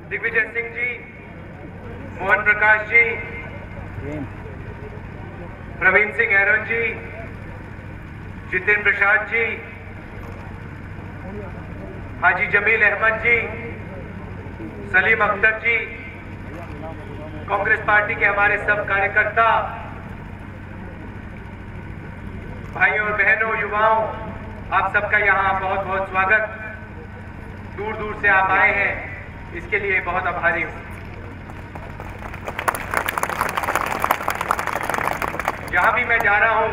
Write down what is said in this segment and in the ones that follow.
Digvijay Singh ji, Mohan Prakash ji, Praveen Singh Aron ji, Jitendra Prasad ji, Haji Jamil Ahmed ji, Salim Akhtar ji, Congress party के हमारे सब कार्यकर्ता, भाइयों और बहनों, युवाओं, आप सबका यहाँ बहुत बहुत स्वागत। दूर दूर से आप आए हैं, इसके लिए बहुत आभारी हूँ। जहाँ भी मैं जा रहा हूँ,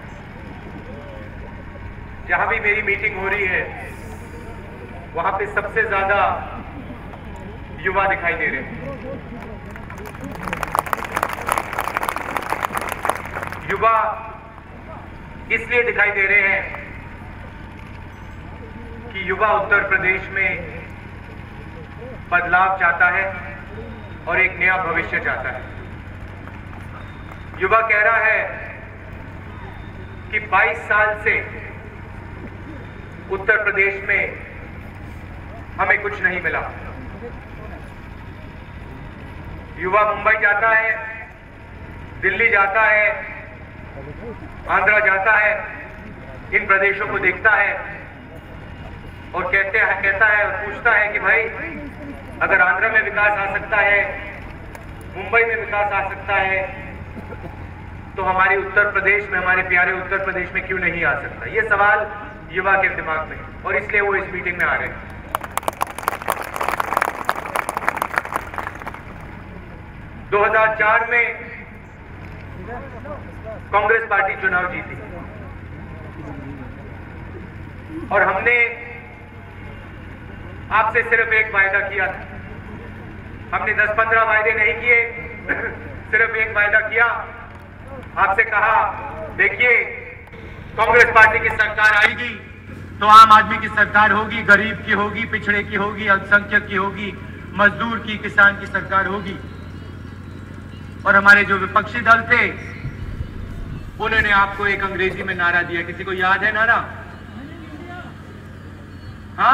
जहाँ भी मेरी मीटिंग हो रही है, वहाँ पे सबसे ज्यादा युवा दिखाई दे रहे हैं। युवा इसलिए दिखाई दे रहे हैं कि युवा उत्तर प्रदेश में बदलाव चाहता है और एक नया भविष्य चाहता है। युवा कह रहा है कि 22 साल से उत्तर प्रदेश में हमें कुछ नहीं मिला। युवा मुंबई जाता है, दिल्ली जाता है, आंध्रा जाता है, इन प्रदेशों को देखता है और कहता है और पूछता है कि भाई, अगर आंध्रा में विकास आ सकता है, मुंबई में विकास आ सकता है, तो हमारे उत्तर प्रदेश में, हमारे प्यारे उत्तर प्रदेश में क्यों नहीं आ सकता? ये सवाल युवा के दिमाग में, और इसलिए वो इस मीटिंग में आ रहे हैं। 2004 में कांग्रेस पार्टी चुनाव जीती और हमने आपसे सिर्फ एक वायदा किया था। हमने 10-15 वायदे नहीं किए, सिर्फ एक वायदा किया। आपसे कहा, देखिए, कांग्रेस पार्टी की सरकार आएगी तो आम आदमी की सरकार होगी, गरीब की होगी, पिछड़े की होगी, अल्पसंख्यक की होगी, मजदूर की, किसान की सरकार होगी। और हमारे जो विपक्षी दल थे, उन्होंने आपको एक अंग्रेजी में नारा दिया। किसी को याद है नारा? हाँ,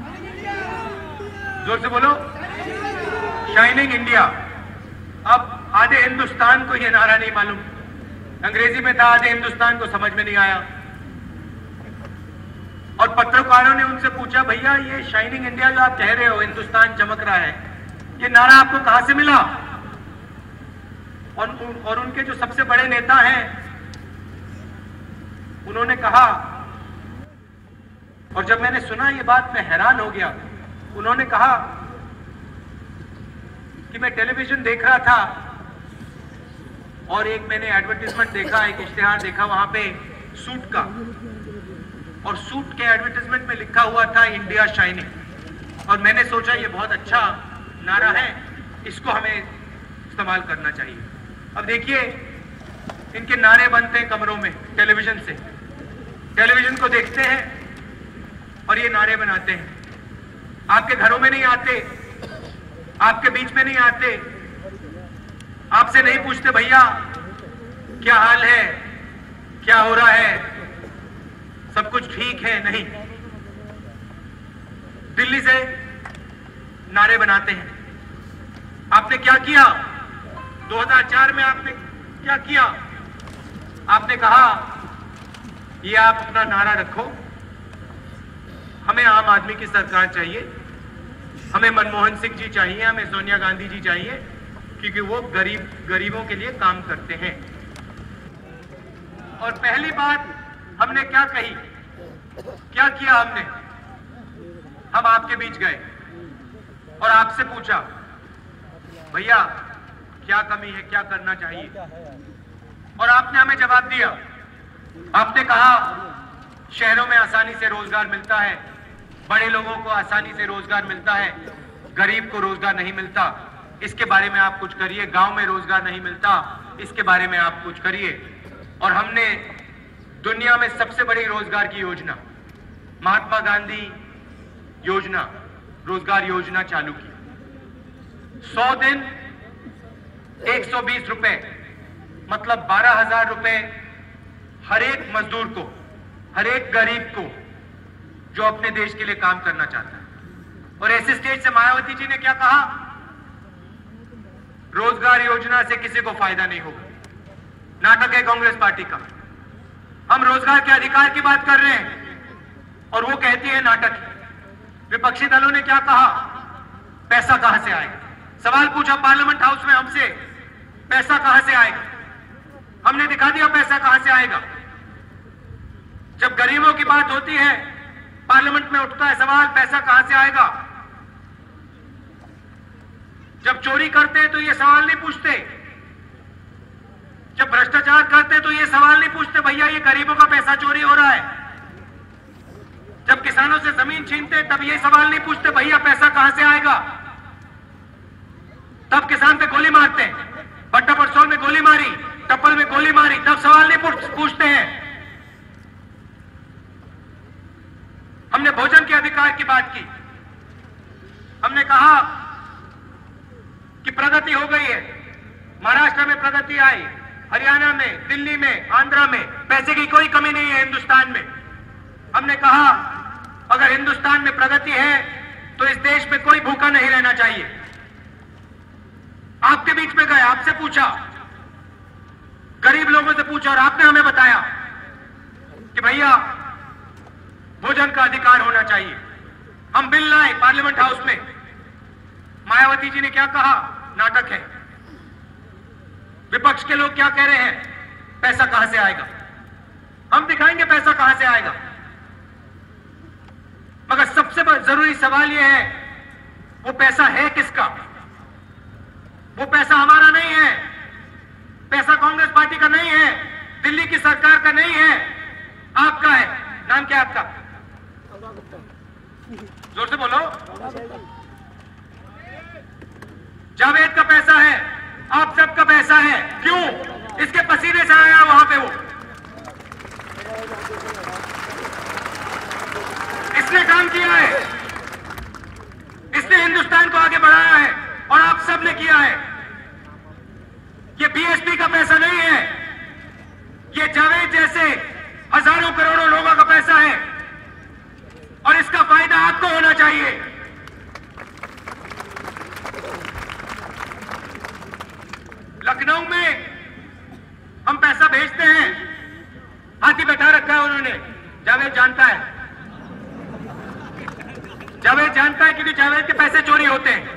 जोर से बोलो। Shining India. अब आधे हिंदुस्तान को यह नारा नहीं मालूम, अंग्रेजी में था, आधे हिंदुस्तान को समझ में नहीं आया। और पत्रकारों ने उनसे पूछा, भैया ये शाइनिंग इंडिया जो आप कह रहे हो, हिंदुस्तान चमक रहा है, ये नारा आपको कहां से मिला? और उनके जो सबसे बड़े नेता हैं, उन्होंने कहा, और जब मैंने सुना ये बात मैं हैरान हो गया। उन्होंने कहा कि मैं टेलीविजन देख रहा था और एक मैंने एडवर्टाइजमेंट देखा, एक इश्तिहार देखा वहां पे सूट का, और सूट के एडवर्टाइजमेंट में लिखा हुआ था इंडिया शाइनिंग। और मैंने सोचा ये बहुत अच्छा नारा है, इसको हमें इस्तेमाल करना चाहिए। अब देखिए, इनके नारे बनते हैं कमरों में, टेलीविजन से, टेलीविजन को देखते हैं और ये नारे बनाते हैं। आपके घरों में नहीं आते, आपके बीच में नहीं आते, आपसे नहीं पूछते भैया क्या हाल है, क्या हो रहा है, सब कुछ ठीक है, नहीं। दिल्ली से नारे बनाते हैं। आपने क्या किया 2004 में? आपने क्या किया? आपने कहा, ये आप अपना नारा रखो, हमें आम आदमी की सरकार चाहिए, हमें मनमोहन सिंह जी चाहिए, हमें सोनिया गांधी जी चाहिए, क्योंकि वो गरीबों के लिए काम करते हैं। और पहली बात हमने क्या कही, क्या किया हमने? हम आपके बीच गए और आपसे पूछा, भैया क्या कमी है, क्या करना चाहिए? और आपने हमें जवाब दिया। आपने कहा, शहरों में आसानी से रोजगार मिलता है, बड़े लोगों को आसानी से रोजगार मिलता है, गरीब को रोजगार नहीं मिलता, इसके बारे में आप कुछ करिए। गांव में रोजगार नहीं मिलता, इसके बारे में आप कुछ करिए। और हमने दुनिया में सबसे बड़ी रोजगार की योजना, महात्मा गांधी योजना, रोजगार योजना चालू की। 100 दिन 120 रुपए, मतलब 12,000 रुपए हर एक मजदूर को, हर एक गरीब को जो अपने देश के लिए काम करना चाहता है। और ऐसे स्टेज से मायावती जी ने क्या कहा, रोजगार योजना से किसी को फायदा नहीं होगा। नाटक है कांग्रेस पार्टी का। हम रोजगार के अधिकार की बात कर रहे हैं और वो कहती है नाटक। विपक्षी दलों ने क्या कहा? पैसा कहां से आएगा? सवाल पूछा पार्लियामेंट हाउस में हमसे, पैसा कहां से आएगा? हमने दिखा दिया पैसा कहां से आएगा। जब गरीबों की बात होती है पार्लियामेंट में उठता है सवाल, पैसा कहां से आएगा। जब चोरी करते हैं तो ये सवाल नहीं पूछते, जब भ्रष्टाचार करते हैं तो ये सवाल नहीं पूछते भैया ये गरीबों का पैसा चोरी हो रहा है। जब किसानों से जमीन छीनते हैं तब ये सवाल नहीं पूछते भैया पैसा कहां से आएगा। तब किसान पे गोली मारते हैं, भट्टा परसौल में गोली मारी, टप्पल में गोली मारी, तब सवाल नहीं पूछते हैं। हमने भोजन के अधिकार की बात की। हमने कहा कि प्रगति हो गई है, महाराष्ट्र में प्रगति आई, हरियाणा में, दिल्ली में, आंध्र में पैसे की कोई कमी नहीं है हिंदुस्तान में। हमने कहा अगर हिंदुस्तान में प्रगति है तो इस देश में कोई भूखा नहीं रहना चाहिए। आपके बीच में गए, आपसे पूछा, गरीब लोगों से पूछा और आपने हमें बताया कि भैया भोजन का अधिकार होना चाहिए। हम बिल लाए पार्लियामेंट हाउस में, मायावती जी ने क्या कहा? नाटक है। विपक्ष के लोग क्या कह रहे हैं? पैसा कहां से आएगा। हम दिखाएंगे पैसा कहां से आएगा। मगर सबसे जरूरी सवाल यह है वो पैसा है किसका? वो पैसा हमारा नहीं है, पैसा कांग्रेस पार्टी का नहीं है, दिल्ली की सरकार का नहीं है, आपका है। नाम क्या है आपका? जोर से बोलो। जावेद का पैसा है, आप सबका पैसा है। क्यों? इसके पसीने से आया वहां पे वो। इसने काम किया है, इसने हिंदुस्तान को आगे बढ़ाया है और आप सब ने किया है। ये बीएसपी का पैसा नहीं है, ये जावेद जैसे हजारों करोड़ों लोगों का पैसा है और इसका फायदा आपको होना चाहिए। लखनऊ में हम पैसा भेजते हैं, हाथी बैठा रखा है उन्होंने। जावेद जानता है, जावेद जानता है क्योंकि जावेद के पैसे चोरी होते हैं।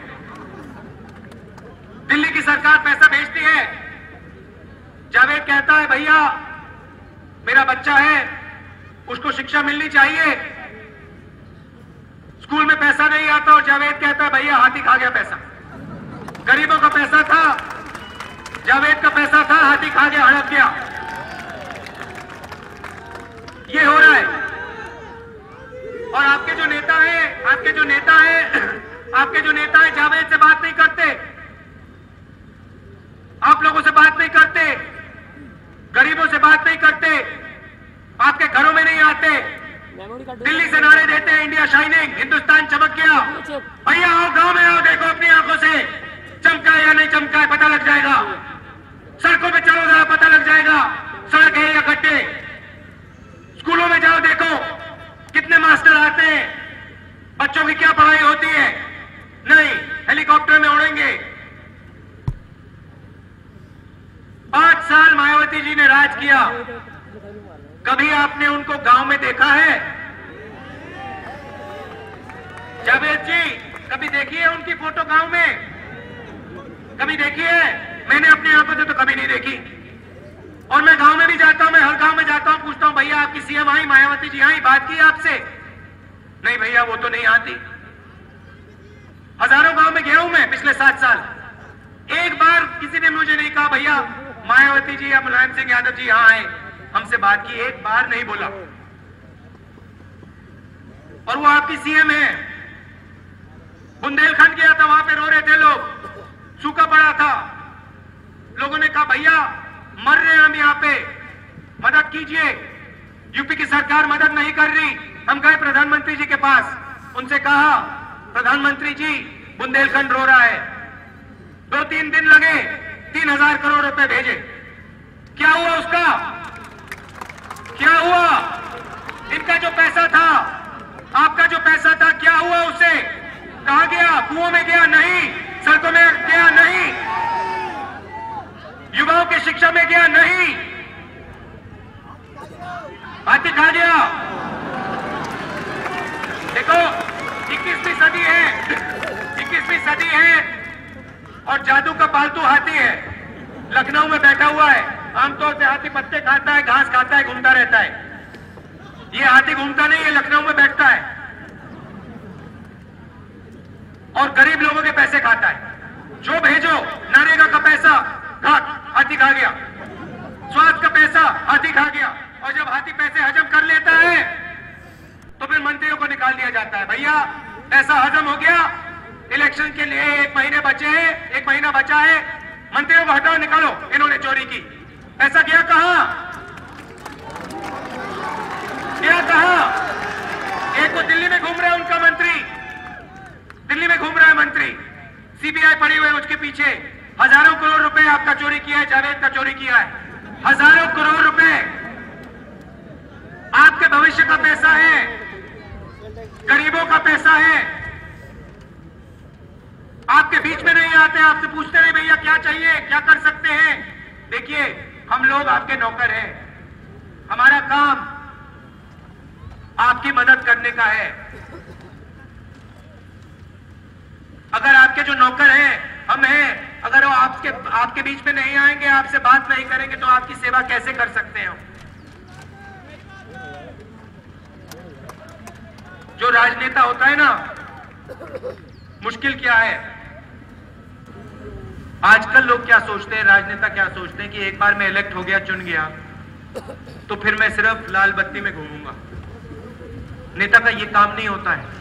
दिल्ली की सरकार पैसा भेजती है, जावेद कहता है भैया मेरा बच्चा है उसको शिक्षा मिलनी चाहिए, स्कूल में पैसा नहीं आता और जावेद कहता है भैया हाथी खा गया पैसा। गरीबों का पैसा था, जावेद का पैसा था, हाथी खा गया, हड़प गया। ये हो रहा है। और आपके जो नेता हैं, आपके जो नेता हैं जावेद से बात नहीं करते, आप लोगों से बात नहीं करते, गरीबों से बात नहीं करते, आपके घरों में नहीं आते, दिल्ली से नारे देते हैं इंडिया शाइनिंग, हिंदुस्तान चमक गया। भैया आओ गांव में आओ, देखो अपनी आंखों से चमका है या नहीं चमका है पता लग जाएगा। सड़कों पे चलो जरा पता लग जाएगा सड़क है या गड्ढे। स्कूलों में जाओ देखो कितने मास्टर आते हैं, बच्चों की क्या पढ़ाई होती है? नहीं, हेलीकॉप्टर में उड़ेंगे। 5 साल मायावती जी ने राज किया, कभी आपने उनको गांव में देखा है? जावेद जी कभी देखी है उनकी फोटो गांव में? कभी देखी है? मैंने अपनी आंखों से तो कभी नहीं देखी। और मैं गांव में भी जाता हूं, मैं हर गांव में जाता हूं, पूछता हूं भैया आपकी सीएम आई, मायावती जी आई, बात की आपसे? नहीं भैया वो तो नहीं आती। हजारों गांव में गया हूं मैं पिछले 7 साल, एक बार किसी ने मुझे नहीं कहा भैया मायावती जी या मुलायम सिंह यादव जी यहां आए, हमसे बात की, एक बार नहीं बोला। और वो आपकी सीएम है। बुंदेलखंड गया था, वहां पे रो रहे थे लोग, सूखा पड़ा था, लोगों ने कहा भैया मर रहे हैं हम यहाँ पे, मदद कीजिए। यूपी की सरकार मदद नहीं कर रही। हम गए प्रधानमंत्री जी के पास, उनसे कहा प्रधानमंत्री जी बुंदेलखंड रो रहा है। 2-3 दिन लगे, 3000 करोड़ रुपए भेजे। क्या हुआ उसका? क्या हुआ? इनका जो पैसा था, आपका जो पैसा था, क्या हुआ उससे? कहां गया? कुओं में गया? नहीं। सड़कों में गया? नहीं। युवाओं की शिक्षा में गया नहीं, हाथी खा गया। देखो 21वीं सदी है, 21वीं सदी है और जादू का पालतू हाथी है, लखनऊ में बैठा हुआ है। आमतौर से हाथी पत्ते खाता है, घास खाता है, घूमता रहता है। ये हाथी घूमता नहीं है, लखनऊ में बैठता है और गरीब लोगों के पैसे खाता है। जो भेजो, नरेगा का पैसा हाथी खा गया, स्वास्थ्य का पैसा हाथी खा गया। और जब हाथी पैसे हजम कर लेता है तो फिर मंत्रियों को निकाल दिया जाता है। भैया पैसा हजम हो गया, इलेक्शन के लिए 1 महीने बचे हैं, 1 महीना बचा है, मंत्रियों को हटाओ, निकालो, इन्होंने चोरी की। पैसा गया कहां? गया कहां? एक को दिल्ली में घूम रहा है उनका मंत्री, दिल्ली में घूम रहा है मंत्री, सीबीआई पड़ी हुई है उसके पीछे। हजारों करोड़ रुपए आपका चोरी किया है, जावेद का चोरी किया है, हजारों करोड़ रुपए आपके भविष्य का पैसा है, गरीबों का पैसा है। आपके बीच में नहीं आते, आपसे पूछते नहीं भैया क्या चाहिए, क्या कर सकते हैं। देखिए हम लोग आपके नौकर हैं, हमारा काम आपकी मदद करने का है। अगर आपके जो नौकर हैं, हम हैं, अगर वो आपके बीच में नहीं आएंगे, आपसे बात नहीं करेंगे तो आपकी सेवा कैसे कर सकते हैं? जो राजनेता होता है ना, मुश्किल क्या है, आजकल लोग क्या सोचते हैं, राजनेता क्या सोचते हैं कि एक बार मैं इलेक्ट हो गया, चुन गया, तो फिर मैं सिर्फ लाल बत्ती में घूमूंगा। नेता का ये काम नहीं होता है।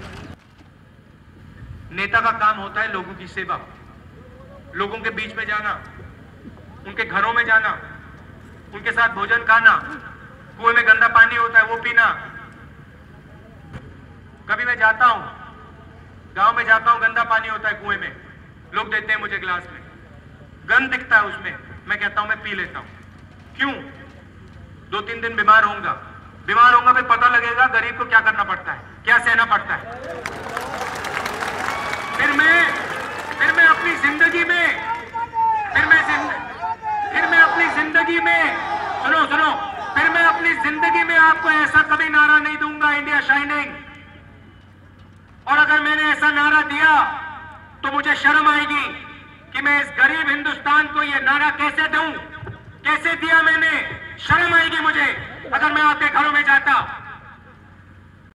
नेता का काम होता है लोगों की सेवा, लोगों के बीच में जाना, उनके घरों में जाना, उनके साथ भोजन खाना, कुएं में गंदा पानी होता है वो पीना। कभी मैं जाता हूं, गांव में जाता हूं, गंदा पानी होता है कुएं में, लोग देते हैं मुझे गिलास में, गंद दिखता है उसमें, मैं कहता हूं मैं पी लेता हूं। क्यों? 2-3 दिन बीमार होऊंगा फिर पता लगेगा गरीब को क्या करना पड़ता है, क्या सहना पड़ता है। फिर मैं अपनी जिंदगी में सुनो, फिर मैं अपनी जिंदगी में आपको ऐसा कभी नारा नहीं दूंगा, इंडिया शाइनिंग। और अगर मैंने ऐसा नारा दिया तो मुझे शर्म आएगी कि मैं इस गरीब हिंदुस्तान को ये नारा कैसे दूं, कैसे दिया मैंने, शर्म आएगी मुझे अगर मैं आपके घरों में जाता।